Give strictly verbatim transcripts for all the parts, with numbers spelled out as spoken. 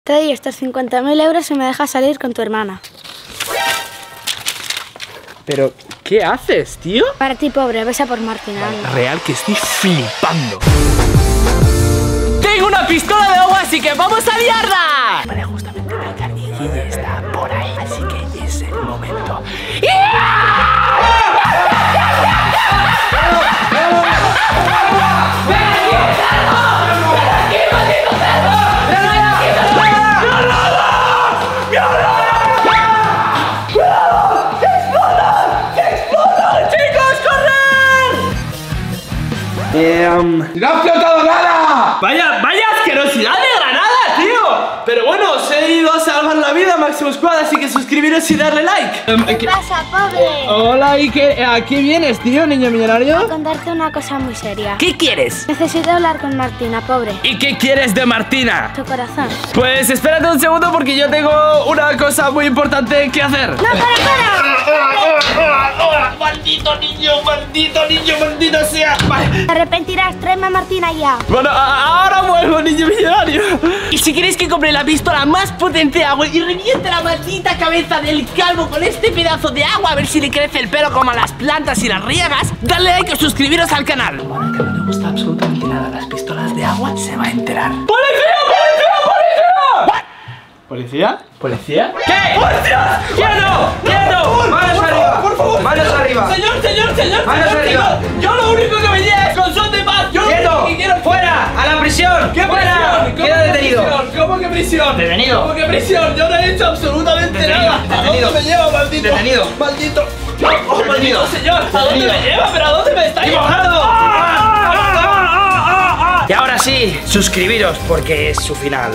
Te doy estos cincuenta mil euros y me dejas salir con tu hermana. Pero, ¿qué haces, tío? Para ti, pobre, besa por Martina. Real que estoy flipando. Tengo una pistola de agua, así que vamos a liarla. Vale, justamente la carnicilla está por ahí, así que es el momento. Eh, um... ¡No ha explotado nada! Vaya, vaya asquerosidad de granada, tío. Pero bueno, os he ido a salvar la vida, Maximus Squad, así que suscribiros y darle like. ¿Qué, ¿Qué pasa, pobre? Hola, ¿y qué, a qué vienes, tío, niño millonario? Voy a contarte una cosa muy seria. ¿Qué quieres? Necesito hablar con Martina, pobre. ¿Y qué quieres de Martina? Tu corazón. Pues espérate un segundo porque yo tengo una cosa muy importante que hacer. ¡No, para, para! ¡Maldito niño, maldito niño, maldito sea! Vale. Te arrepentirás, tráeme a Martina ya. Bueno, a ahora vuelvo, niño millonario. Y si queréis que compre la pistola más potente de agua y reviente la maldita cabeza del calvo con este pedazo de agua, a ver si le crece el pelo como a las plantas y las riegas, dale like o suscribiros al canal. Bueno, que no le gusta absolutamente nada las pistolas de agua, se va a enterar. ¡Policía, policía, policía! ¿Policía? ¿Policía? ¿Qué? ¡Policía! ¡Quieto! ¡Quieto! ¡Manos arriba! ¡Por favor! ¡Manos arriba! ¡Señor, señor, señor! ¡Manos arriba! Yo lo único que venía es con son de paz. Yo ¡quieto! Quiero... ¡Fuera! ¡A la prisión! ¿Qué fuera? ¡Queda detenido! ¿Cómo que prisión? ¡Detenido! ¿Cómo que prisión? Yo no he hecho absolutamente detenido, nada. Detenido. ¿A dónde me lleva, maldito? Detenido. ¡Maldito! ¡Oh, oh, maldito señor! ¿A dónde me lleva? ¿Pero a dónde me está llevando? Y ahora sí, suscribiros porque es su final.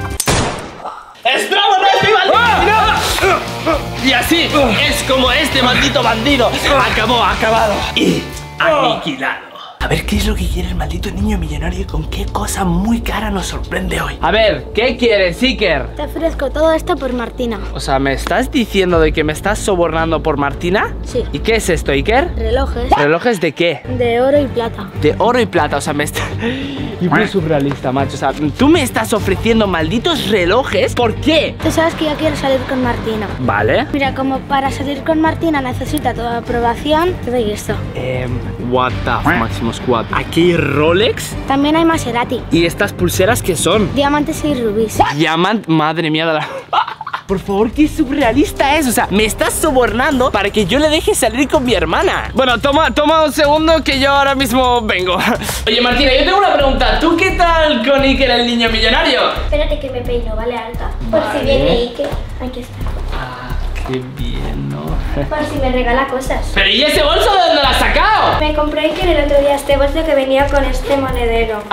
¡Es bravo, no es mi maldito! Y así es como este maldito bandido acabó, acabado y aniquilado. A ver qué es lo que quiere el maldito niño millonario y con qué cosa muy cara nos sorprende hoy. A ver, ¿qué quieres, Iker? Te ofrezco todo esto por Martina. O sea, ¿me estás diciendo de que me estás sobornando por Martina? Sí. ¿Y qué es esto, Iker? Relojes. ¿Relojes de qué? De oro y plata. De oro y plata, o sea, me está... Y muy surrealista, macho. O sea, tú me estás ofreciendo malditos relojes. ¿Por qué? Tú sabes que yo quiero salir con Martina. Vale. Mira, como para salir con Martina necesita tu aprobación, te doy esto. Eh, what the f, Maximus Squad. ¿Aquí hay Rolex? También hay Maserati. ¿Y estas pulseras qué son? Diamantes y rubíes. Diamant, madre mía de la... Por favor, qué surrealista es. O sea, me estás sobornando para que yo le deje salir con mi hermana. Bueno, toma, toma un segundo que yo ahora mismo vengo. Oye, Martina, yo tengo una pregunta. ¿Tú qué tal con Iker, el niño millonario? Espérate que me peino, vale, alta. Por Vale. si viene Iker. Aquí está. Ah, qué bien, ¿no? Por si me regala cosas. ¿Pero y ese bolso de dónde lo has sacado? Me compré Iker el otro día este bolso que venía con este monedero.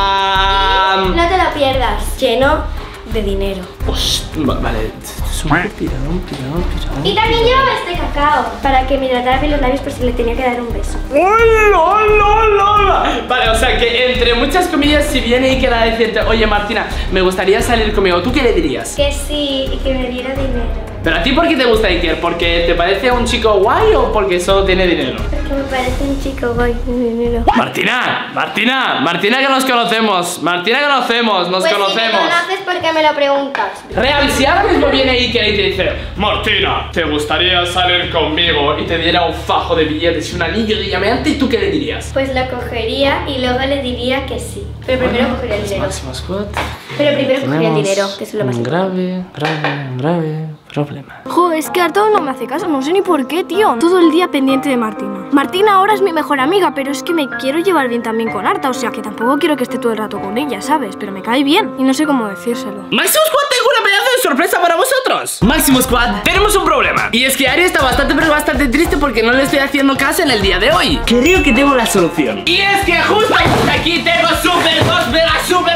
Ah... No te lo pierdas. Lleno de dinero. Hostia, vale, es un pirón, pirón, pirón. Y también llevaba este cacao para que me hidratara bien los labios por si le tenía que dar un beso. ¡Hola, hola, hola! Vale, o sea que entre muchas comillas, si viene Iker a decirte, oye Martina, me gustaría salir conmigo, ¿tú qué le dirías? Que sí, y que me diera dinero. ¿Pero a ti por qué te gusta Iker? ¿Porque te parece un chico guay o porque solo tiene dinero? Porque me parece un chico guay con dinero. Martina, Martina, Martina que nos conocemos, Martina que conocemos, nos pues conocemos. Si me conoces, ¿por qué me lo preguntas? Real, si ahora mismo viene Iker y te dice, Martina, ¿te gustaría salir conmigo? Y te diera un fajo de billetes y un anillo de diamante, ¿y tú qué le dirías? Pues lo cogería y luego le diría que sí. Pero primero Bueno, cogería el dinero. Maximus Squad. Pero primero cogería el Tenemos dinero, que es lo más un importante. grave, grave, grave problema. Jo, es que Arturo no me hace caso, no sé ni por qué, tío. Todo el día pendiente de Martina. Martina ahora es mi mejor amiga, pero es que me quiero llevar bien también con Arta, o sea que tampoco quiero que esté todo el rato con ella, ¿sabes? Pero me cae bien y no sé cómo decírselo. Maximus Squad, tengo una pedazo de sorpresa para vosotros. Maximus Squad, tenemos un problema. Y es que Ari está bastante, pero bastante triste porque no le estoy haciendo caso en el día de hoy. Creo que tengo la solución. Y es que justo aquí tengo super dos mega super...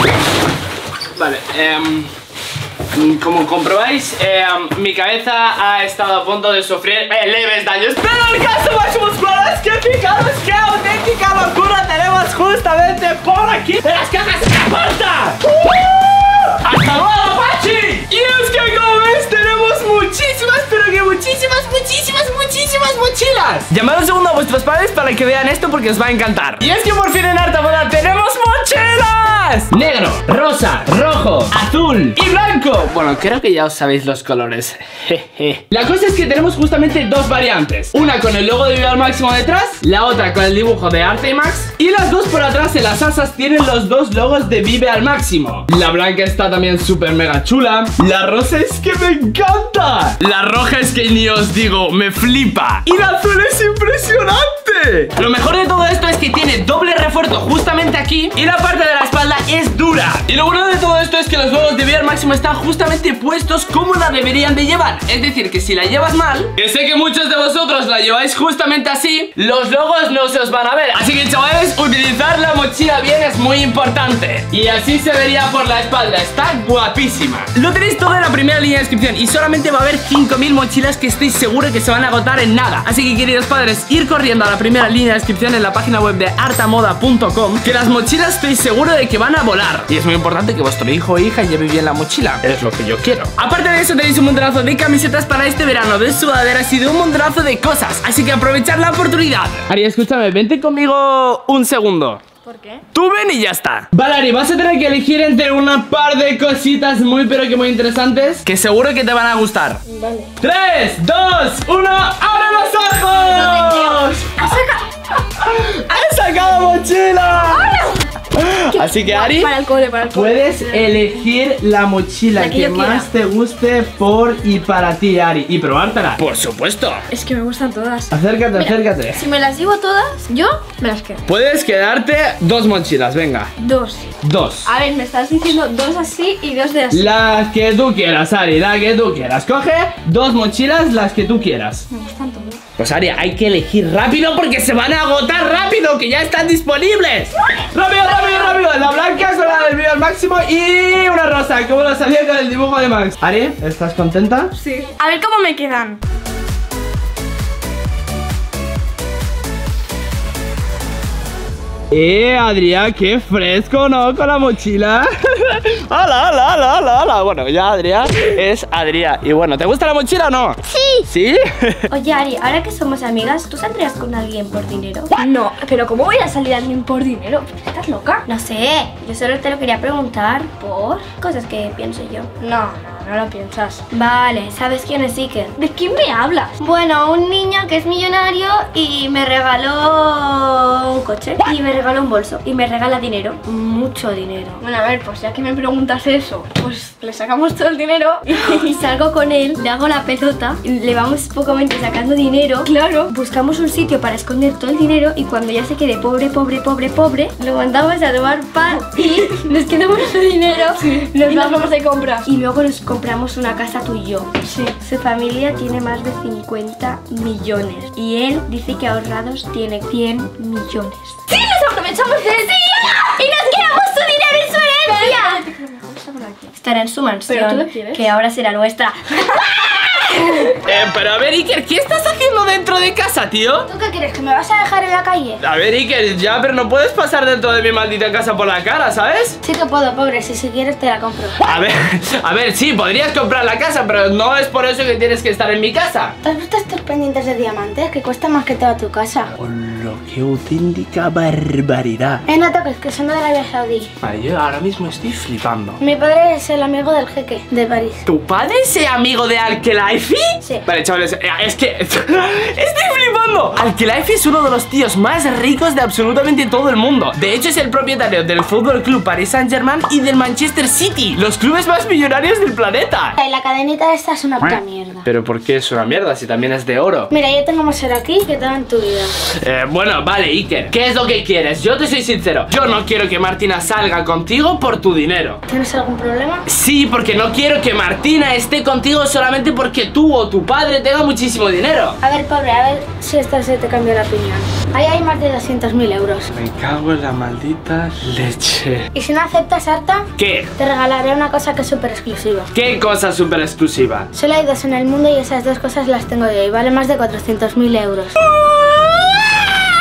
Vale, eh... como comprobáis, eh, mi cabeza ha estado a punto de sufrir eh, leves daños. Pero el caso Maximus Squad es que fijaros qué auténtica locura tenemos justamente por aquí en las cajas de la puerta. ¡Uh! ¡Hasta luego, Pachi! Y es que como ves tenemos muchísimas, pero que muchísimas, muchísimas, muchísimas mochilas. Llamad un segundo a vuestros padres para que vean esto porque os va a encantar. Y es que por fin en Arta Moda tenemos mochilas! Negro, rosa, rojo, azul y blanco. Bueno, creo que ya os sabéis los colores. Jeje. La cosa es que tenemos justamente dos variantes. Una con el logo de Vive al Máximo detrás, la otra con el dibujo de Artemax. Y las dos por atrás en las asas tienen los dos logos de Vive al Máximo. La blanca está también súper mega chula. La rosa es que me encanta. La roja es que ni os digo, me flipa. Y la azul es impresionante. Lo mejor de todo esto es que tiene doble refuerzo justamente aquí y la parte de la espalda es dura. Y lo bueno de todo esto es que los logos de Vive al Máximo están justamente puestos como la deberían de llevar. Es decir, que si la llevas mal, que sé que muchos de vosotros la lleváis justamente así, los logos no se os van a ver. Así que chavales, utilizar la mochila bien es muy importante. Y así se vería por la espalda. Está guapísima. Lo tenéis todo en la primera línea de descripción. Y solamente va a haber cinco mil mochilas que estoy seguro que se van a agotar en nada. Así que queridos padres, ir corriendo a la primera línea de descripción en la página web de artamoda punto com, que las mochilas estoy seguro de que van a volar. Y es muy importante que vuestro hijo o hija lleve bien la mochila. Es lo que yo quiero. Aparte de eso tenéis un montonazo de camisetas para este verano, de sudaderas y de un montonazo de cosas. Así que aprovechad la oportunidad. Ari, escúchame, vente conmigo un segundo. ¿Por qué? Tú ven y ya está. Vale, Ari, vas a tener que elegir entre una par de cositas muy pero que muy interesantes, que seguro que te van a gustar. Vale. tres, dos, uno, ¡abre los ojos! ¡Ha sacado! ¡He sacado mochila! Así que Ari, Para el cole, para el cole. puedes elegir la mochila La que que, yo más quiera. te guste por y para ti, Ari, y probártela. Por supuesto. Es que me gustan todas. Acércate, Mira, acércate. Si me las llevo todas, yo me las quedo. Puedes quedarte dos mochilas, venga. Dos. Dos. A ver, me estás diciendo dos así y dos de así. Las que tú quieras, Ari, la que tú quieras. Coge dos mochilas, las que tú quieras. Me gustan todas. Pues Ari, hay que elegir rápido porque se van a agotar rápido, que ya están disponibles. Rápido, rápido, rápido. La blanca es la del Vive al Máximo y una rosa, como lo sabía con el dibujo de Max. Ari, ¿estás contenta? Sí. A ver cómo me quedan. Eh, Adrián, qué fresco, ¿no? Con la mochila. ¡Hala, hala, hala, hala, hala! Bueno, ya Adrián es Adrián. Y bueno, ¿te gusta la mochila o no? Sí. ¿Sí? Oye, Ari, ahora que somos amigas, ¿tú saldrías con alguien por dinero? No, pero ¿cómo voy a salir a alguien por dinero? ¿Estás loca? No sé, yo solo te lo quería preguntar por cosas que pienso yo. No, no, no lo piensas. Vale, ¿sabes quién es Iker? ¿De quién me hablas? Bueno, un niño que es millonario y me regaló un coche y me regaló un bolso y me regala dinero, mucho dinero. Bueno, a ver, pues ya que me preguntas eso, pues le sacamos todo el dinero y... Y salgo con él, le hago la pelota, y le vamos pocamente sacando dinero. Claro. Buscamos un sitio para esconder todo el dinero y cuando ya se quede pobre, pobre, pobre, pobre, lo mandamos a tomar pan y nos quedamos el dinero. Sí. Nos Y nos vamos vamos de compras. y luego nos compramos una casa tú y yo. Sí. Su familia tiene más de cincuenta millones y él dice que ahorrados tiene cien millones. ¡Sí! ¡Nos aprovechamos de él! ¡Y nos quedamos su dinero en su herencia! Estará en su ¿Pero tú lo mansión, quieres? que ahora será nuestra. Eh, pero a ver, Iker, ¿qué estás haciendo dentro de casa, tío? ¿Tú qué quieres? ¿Que me vas a dejar en la calle? A ver, Iker, ya, pero no puedes pasar dentro de mi maldita casa por la cara, ¿sabes? Sí que puedo, pobre, si, si quieres te la compro. A ver, a ver, sí, podrías comprar la casa, pero no es por eso que tienes que estar en mi casa. ¿Te has visto estos pendientes de diamantes que cuestan más que toda tu casa? Hola, qué auténtica barbaridad. Eh, no toques, que son de Arabia Saudí. Vale, yo ahora mismo estoy flipando. Mi padre es el amigo del jeque de París. ¿Tu padre es amigo de Al-Khelaifi? Sí. Vale, chavales, eh, es que estoy flipando. Al-Khelaifi es uno de los tíos más ricos de absolutamente todo el mundo. De hecho, es el propietario del Fútbol Club Paris Saint-Germain y del Manchester City, los clubes más millonarios del planeta. Y la cadenita esta es una puta mierda. ¿Pero por qué es una mierda si también es de oro? Mira, yo tengo más oro aquí que todo en tu vida. Eh, bueno, vale, Iker, ¿qué es lo que quieres? Yo te soy sincero, yo no quiero que Martina salga contigo por tu dinero. ¿Tienes algún problema? Sí, porque no quiero que Martina esté contigo solamente porque tú o tu padre tengan muchísimo dinero. A ver, pobre, a ver si esta se te cambia la opinión. Ahí hay más de doscientos mil euros. Me cago en la maldita leche. Y si no aceptas, Arta, ¿Qué? te regalaré una cosa que es súper exclusiva. ¿Qué cosa súper exclusiva? Solo hay dos en el mundo y esas dos cosas las tengo yo y vale más de cuatrocientos mil euros.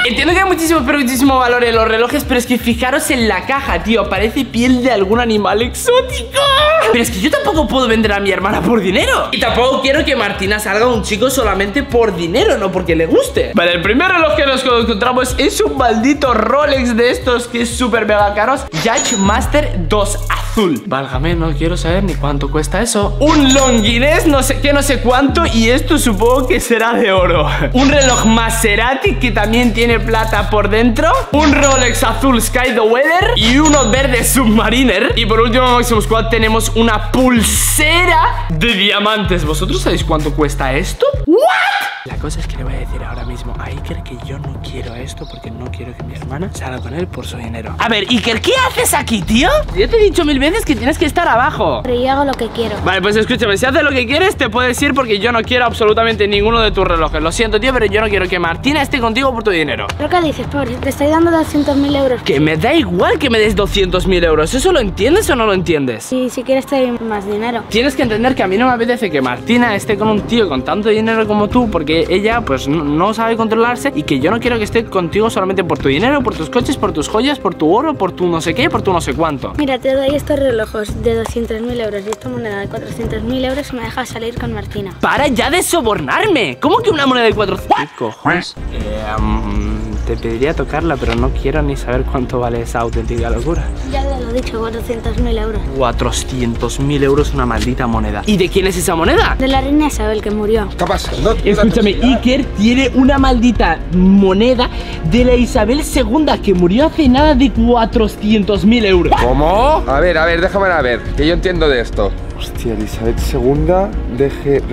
Entiendo que hay muchísimo, pero muchísimo valor en los relojes, pero es que fijaros en la caja, tío. Parece piel de algún animal exótico. Pero es que yo tampoco puedo vender a mi hermana por dinero. Y tampoco quiero que Martina salga un chico solamente por dinero, no porque le guste. Vale, el primer reloj que nos encontramos es un maldito Rolex de estos que es súper mega caros. Judgemaster dos azul. Válgame, no quiero saber ni cuánto cuesta eso. Un Longines, no sé qué, no sé cuánto. Y esto supongo que será de oro. Un reloj Maserati que también tiene plata por dentro. Un Rolex azul Sky the Weather. Y uno verde Submariner. Y por último, Maximus Squad, tenemos una pulsera de diamantes. ¿Vosotros sabéis cuánto cuesta esto? ¿What? La cosa es que le voy a decir ahora mismo a Iker que yo no quiero esto porque no quiero que mi hermana salga con él por su dinero. A ver, Iker, ¿qué haces aquí, tío? Yo te he dicho mil veces que tienes que estar abajo. Pero yo hago lo que quiero. Vale, pues escúchame, si haces lo que quieres te puedes ir porque yo no quiero absolutamente ninguno de tus relojes. Lo siento, tío, pero yo no quiero que Martina esté contigo por tu dinero. ¿Pero qué dices, pobre? Te estoy dando doscientos mil euros. Que me da igual que me des doscientos mil euros. ¿Eso lo entiendes o no lo entiendes? Y si quieres te doy más dinero. Tienes que entender que a mí no me apetece que Martina esté con un tío con tanto dinero como tú, porque ella pues no, no sabe controlarse, y que yo no quiero que esté contigo solamente por tu dinero, por tus coches, por tus joyas, por tu oro, por tu no sé qué, por tu no sé cuánto. Mira, te doy estos relojes de doscientos mil euros y esta moneda de cuatrocientos mil euros y me dejas salir con Martina. ¡Para ya de sobornarme! ¿Cómo que una moneda de cuatrocientos? ¿Qué cojones? Eh, um, te pediría tocarla, pero no quiero ni saber cuánto vale esa auténtica locura. Ya te lo he dicho, cuatrocientos mil euros. cuatrocientos mil euros una maldita moneda. ¿Y de quién es esa moneda? De la reina Isabel, que murió. ¿Qué pasa? No, Escúchame, Iker tiene una maldita moneda de la Isabel segunda que murió hace nada de cuatrocientos mil euros. ¿Cómo? A ver, a ver, déjame a ver, que yo entiendo de esto. Hostia, Elizabeth segunda, deje...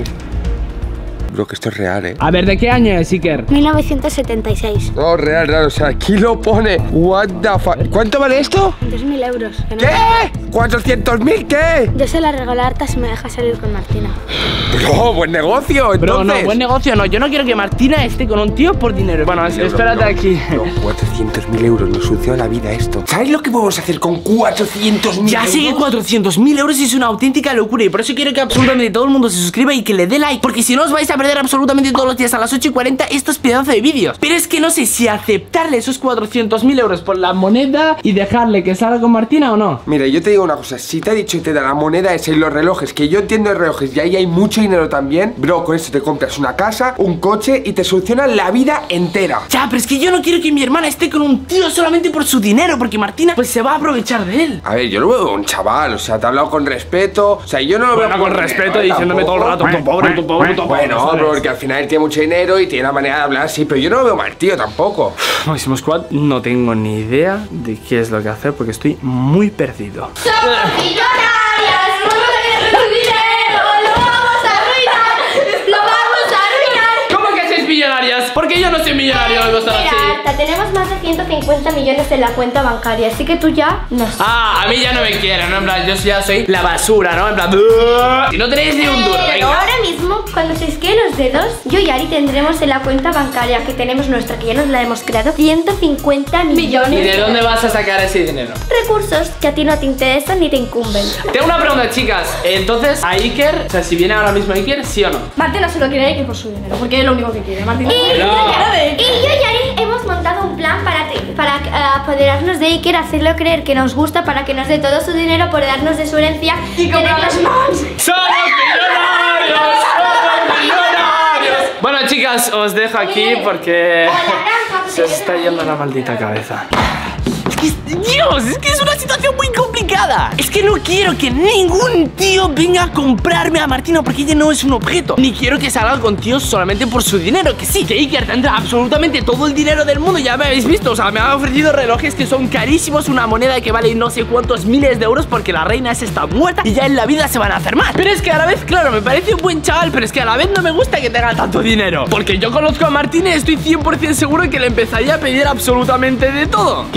Bro, que esto es real, ¿eh? A ver, ¿de qué año es, Iker? mil novecientos setenta y seis. No, real, real, o sea, aquí lo pone. What the fuck. ¿Cuánto vale esto? dos mil euros. que no- ¿Qué? ¿cuatrocientos mil qué? Yo se la regalo a Arta si me deja salir con Martina. Bro, buen negocio, entonces. Bro, no, buen negocio no. Yo no quiero que Martina esté con un tío por dinero. Bueno, es- espérate aquí. No, cuatrocientos mil euros, nos soluciona la vida esto. ¿Sabes lo que podemos hacer con cuatrocientos mil Ya euros? sé que cuatrocientos mil euros es una auténtica locura, y por eso quiero que absolutamente todo el mundo se suscriba y que le dé like, porque si no os vais a perder absolutamente todos los días a las ocho y cuarenta estos pedazos de vídeos. Pero es que no sé si aceptarle esos cuatrocientos mil euros por la moneda y dejarle que salga con Martina o no. Mira, yo te digo una cosa, si te ha dicho que te da la moneda esa y los relojes, que yo entiendo de relojes y ahí hay mucho dinero también, bro, con eso te compras una casa, un coche y te soluciona la vida entera. Ya, pero es que yo no quiero que mi hermana esté con un tío solamente por su dinero, porque Martina pues se va a aprovechar de él. A ver, yo lo veo un chaval, o sea, te ha hablado con respeto, o sea, yo no lo Bueno, veo con respeto, diciéndome todo el rato, tu pobre, tu pobre, tu pobre. Bueno, bro, porque al final él tiene mucho dinero y tiene una manera de hablar así, pero yo no lo veo mal, tío, tampoco. Máximo Squad, no tengo ni idea de qué es lo que hacer porque estoy muy perdido. ¡Somos millonarias! ¡Vamos a ganar su dinero! ¡Lo vamos a arruinar! ¡Lo vamos a arruinar! ¿Cómo que sois millonarias? Porque yo no soy millonario, no estar Mira, así. Arta, tenemos más de ciento cincuenta millones en la cuenta bancaria, así que tú ya no sé. Ah, a mí ya no me quieren, ¿no? En plan, yo ya soy la basura, ¿no? En plan, "Buah". Si no tenéis ni un duro, Pero venga. ahora mismo, cuando se isqueen los dedos, yo y Ari tendremos en la cuenta bancaria que tenemos nuestra, que ya nos la hemos creado, ciento cincuenta millones ¿Y de dónde vas a sacar ese dinero? recursos que a ti no te interesan ni te incumben. Tengo una pregunta, chicas. Entonces, a Iker, o sea, si viene ahora mismo Iker, ¿sí o no? Martina se lo quiere a Iker por su dinero, porque es lo único que quiere. Martina. Y, No. y yo y Ari hemos montado un plan para, te- para eh, apoderarnos de Iker, hacerlo creer que nos gusta, para que nos dé todo su dinero, apoderarnos de su herencia y comprarnos más. ¡Somos millonarios! ¡Somos millonarios! Bueno, chicas, os dejo aquí porque se os está yendo la maldita cabeza. Es que, Dios, es que es una situación muy complicada. Es que no quiero que ningún tío venga a comprarme a Martina porque ella no es un objeto. Ni quiero que salga con tíos solamente por su dinero. Que sí, que Iker tendrá absolutamente todo el dinero del mundo. Ya me habéis visto, o sea, me han ofrecido relojes que son carísimos, una moneda que vale no sé cuántos miles de euros porque la reina esa está muerta y ya en la vida se van a hacer más. Pero es que a la vez, claro, me parece un buen chaval, pero es que a la vez no me gusta que tenga tanto dinero. Porque yo conozco a Martina y estoy cien por cien seguro que le empezaría a pedir absolutamente de todo. Que sí, coche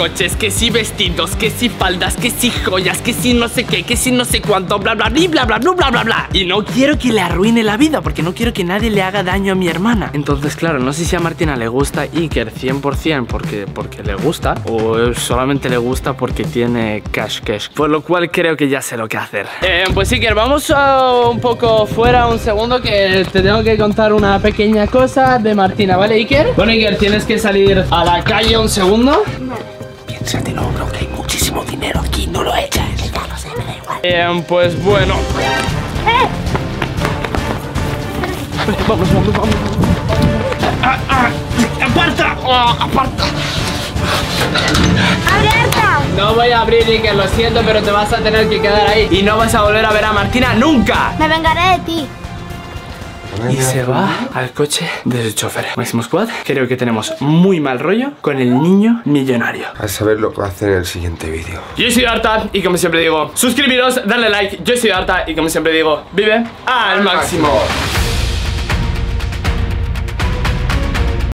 coches, que si vestidos, que si faldas, que si joyas, que si no sé qué, que si no sé cuánto, bla bla bla bla bla bla bla bla bla. Y no quiero que le arruine la vida, porque no quiero que nadie le haga daño a mi hermana. Entonces, claro, no sé si a Martina le gusta Iker cien por cien porque, porque le gusta, o solamente le gusta porque tiene cash cash. Por lo cual creo que ya sé lo que hacer. Eh, pues Iker, vamos uh, un poco fuera un segundo, que te tengo que contar una pequeña cosa de Martina, ¿vale, Iker? Bueno, Iker, tienes que salir a la calle un segundo. Vale. Piénsatelo, bro, que hay muchísimo dinero aquí, no lo eches. Ya lo sé, me da igual. Eh, pues bueno. ¡Eh! Vamos, vamos, vamos. Ah, ah, ¡aparta! Oh, ¡aparta! ¡Abierta! No voy a abrir, Iker, lo siento, pero te vas a tener que quedar ahí. Y no vas a volver a ver a Martina nunca. Me vengaré de ti. Y se va al coche del chofer. Máximo Squad, creo que tenemos muy mal rollo con el niño millonario. A saber lo que va a hacer en el siguiente vídeo. Yo soy Arta y como siempre digo, suscribiros, darle like. Yo soy Arta y como siempre digo, vive al máximo.